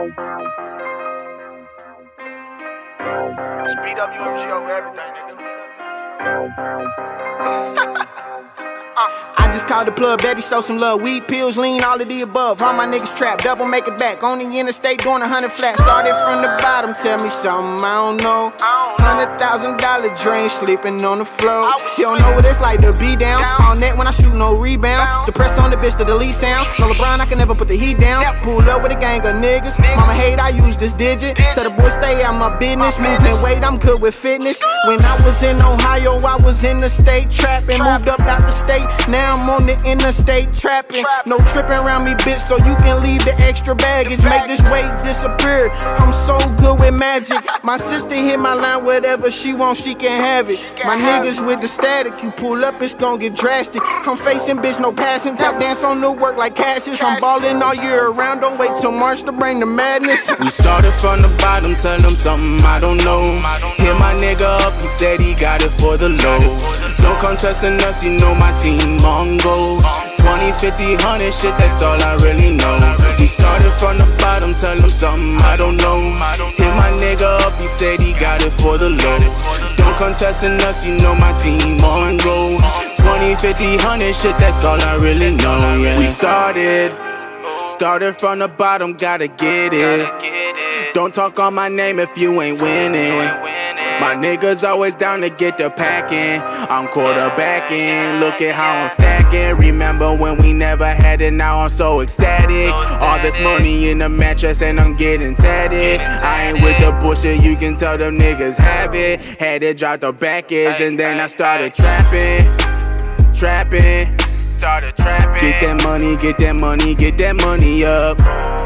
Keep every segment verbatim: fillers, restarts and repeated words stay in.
B W M G over everything, nigga. I just called the plug, Betty, show some love. Weed, pills, lean, all of the above. All my niggas trapped, double make it back. On the interstate, doing a hundred flat. Started from the bottom, tell me something I don't know. Hundred thousand dollar drain, sleeping on the floor. You don't know what it's like to be down. On net when I shoot, no rebound. Suppress on the bitch to the lead sound. No LeBron, I can never put the heat down. Pull up with a gang of niggas. Mama hate, I use this digit. Tell the boys stay out my business. Moving weight, I'm good with fitness. When I was in Ohio, I was in the state trapping. Moved up out the state, now I'm on the interstate trapping. No tripping around me, bitch, so you can leave the extra baggage. Make this weight disappear. I'm so good with magic. My sister hit my line, whatever she wants, she can have it. My niggas with the static, you pull up, it's gon' get drastic. I'm facing bitch, no passing. Tap dance on the work like Cassius. I'm ballin' all year around, don't wait till March to bring the madness. We started from the bottom, tell them something I don't know. Hit my nigga up, he said he got it for the low. Don't come testing us, you know my team on go. Twenty, fifty, one hundred, shit, that's all I really know. We started from the bottom, tell him something I don't know. Hit my nigga up, he said he got it for the low. Don't come testing us, you know my team on go. Twenty, fifty, one hundred, shit, that's all I really know, yeah. We started, started from the bottom, gotta get it. Don't talk on my name if you ain't winning. My niggas always down to get the packing. I'm quarterbacking, look at how I'm stacking. Remember when we never had it, now I'm so ecstatic. All this money in the mattress and I'm getting tatted. I ain't with the bullshit, you can tell them niggas have it. Had to drop the package and then I started trapping. Trapping. Started trapping. Get that money, get that money, get that money up.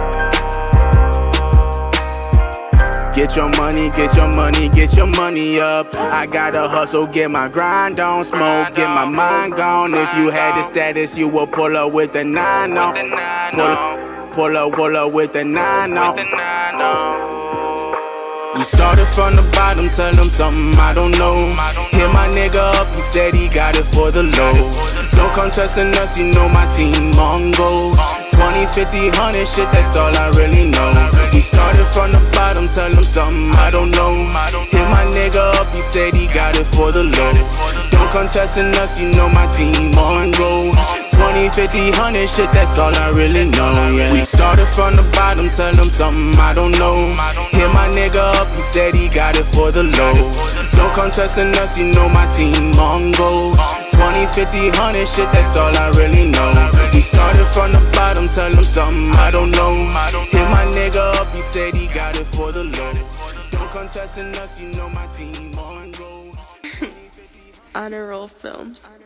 Get your money, get your money, get your money up. I gotta hustle, get my grind on. Smoke, get my mind gone. If you had the status, you will pull up with the nine on. Pull up, pull up, pull up with the nine on. We started from the bottom, tell him something I don't know. Hit my nigga up, he said he got it for the low. Don't come testing us, you know my team on go. Twenty, fifty, one hundred, shit, that's all I really know. We started from the bottom, tell him something I don't know. Hit my nigga up, he said he got it for the low. Don't come testing us, you know my team on go. Twenty, fifty, one hundred, shit, that's all I really know, yeah. We started from the bottom, tell him something I don't know. Hit my nigga up, he said he got it for the low. Don't come testing us, you know my team on go. Twenty, fifty, one hundred, shit, that's all I really know. We started from the bottom, tell him something I don't know. Hit my nigga up, he said he got it for the low. Don't come testing us, you know my team on go. Honor Roll Films.